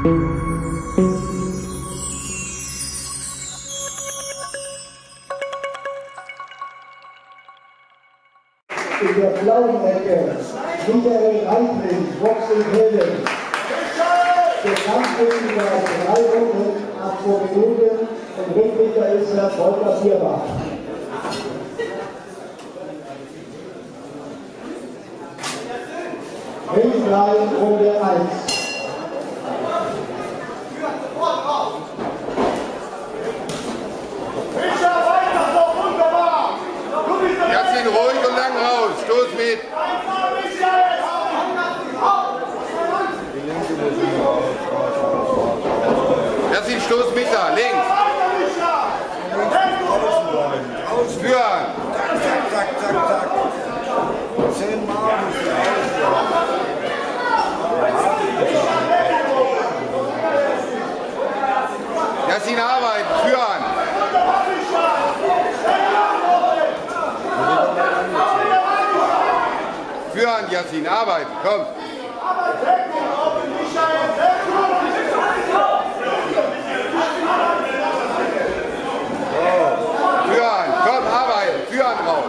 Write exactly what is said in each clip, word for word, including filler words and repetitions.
In der blauen Ecke Michael Reitling, Boxing Helden. Der Kampf über drei Runden ab zwei Minuten und Ringrichter ist Herr Volker Bierbach. Ringrein Runde eins. Jasmin, ruhig und lang raus. Stoß mit. Jasmin, Stoß mit da. Links. Führen. Zack, zack, zack, zack. Zehnmal muss ich Jasmin, arbeiten. Führen. Führen, Jasmin, arbeiten, komm. Führen, komm, arbeiten, führen raus.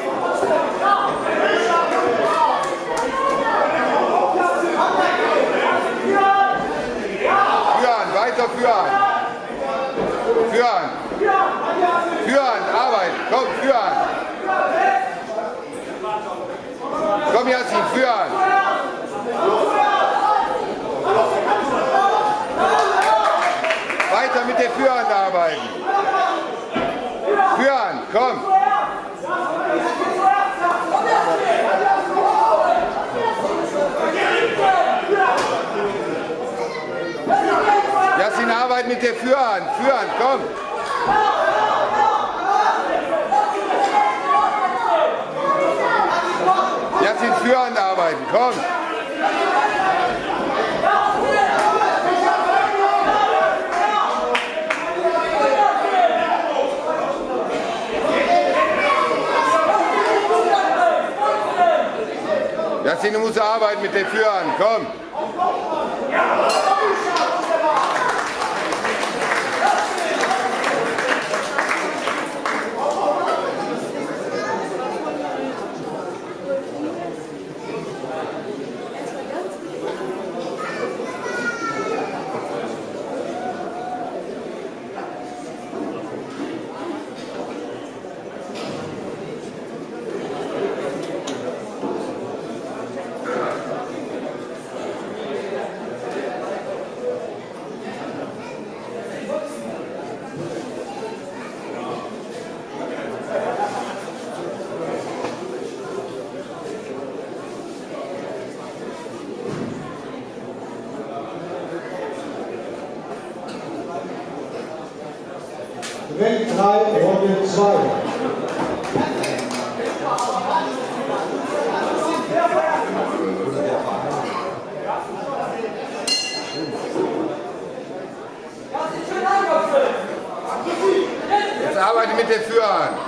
Führen, weiter führen. Führen. Führen, arbeiten, komm, führen. Komm, Jasmin, führen! Weiter mit der Führhand arbeiten! Führen, komm! Jasmin, arbeiten mit der Führhand! Führen, komm! Jasmin, Führhand arbeiten, komm! Jasmin, du musst arbeiten mit der Führhand, komm! Ring drei, Runde zwei. Jetzt arbeite mit der Führhand.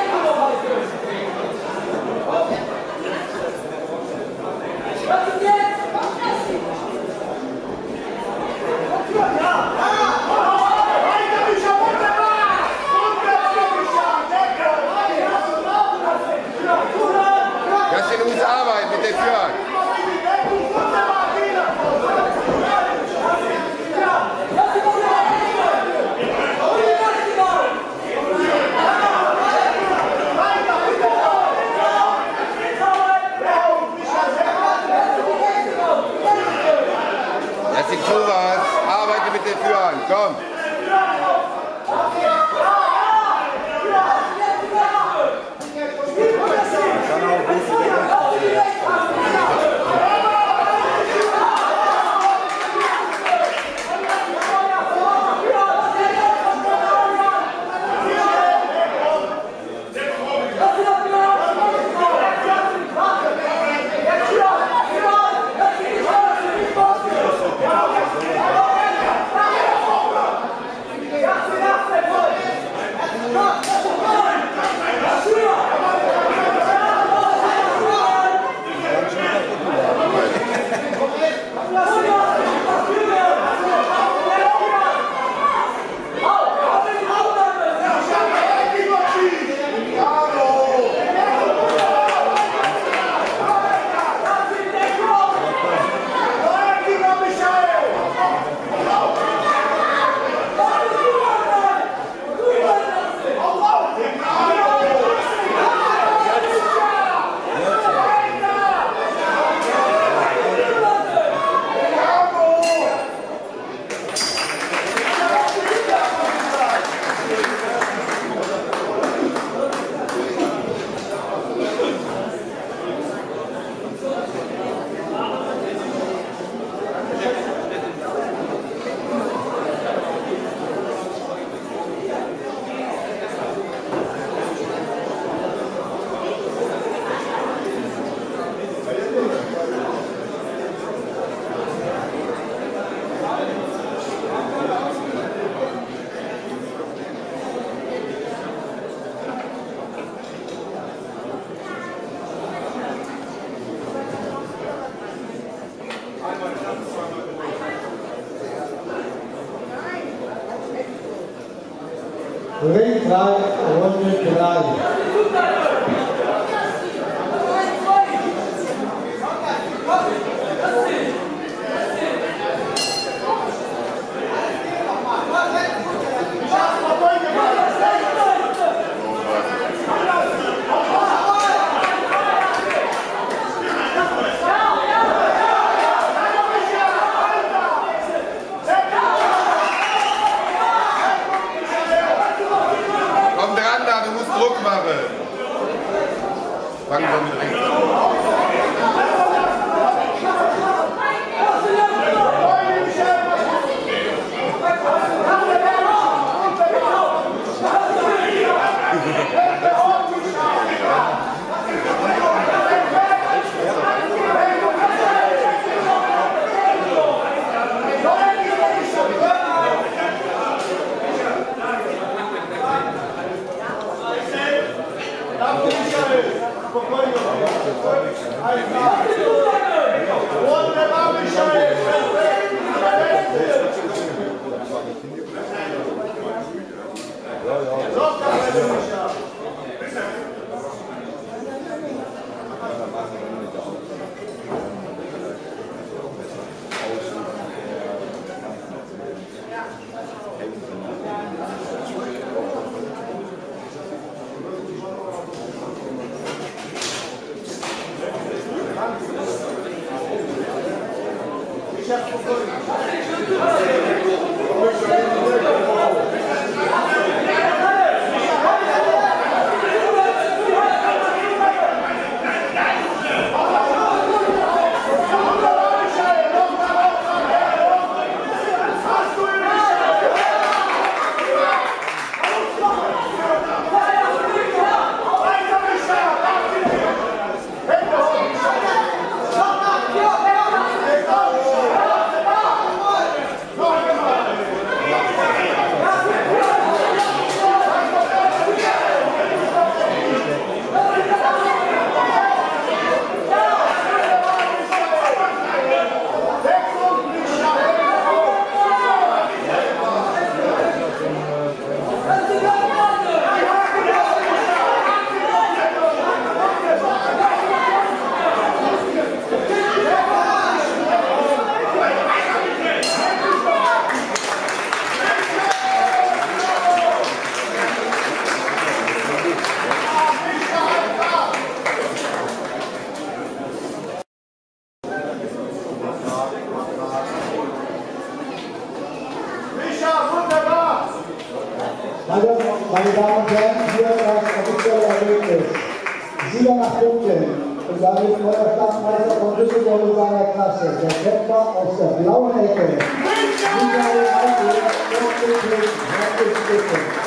Jasmin, du musst arbeiten mit der Führhand. Jasmin, tu was. Arbeite mit der Führhand. Komm. Ja, Ring drei, Runde drei. Du musst Druck machen. Fangen wir mit rechts an. Meine Damen und Herren, hier das offizielle Ergebnis. Sieger nach Punkten und damit neuer Staatsmeister von Düsseldorf in seiner Klasse. Der Kämpfer aus der blauen Ecke. Michael Heidel, herzlich willkommen.